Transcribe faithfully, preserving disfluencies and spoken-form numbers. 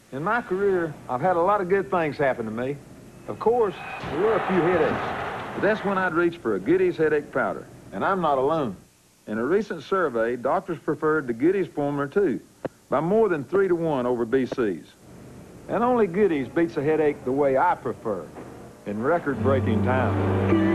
In my career, I've had a lot of good things happen to me. Of course, there were a few headaches, but that's when I'd reach for a Goodys headache powder, and I'm not alone. In a recent survey, doctors preferred the Goodys formula too, by more than three to one over B C's. And only Goodys beats a headache the way I prefer, in record-breaking time.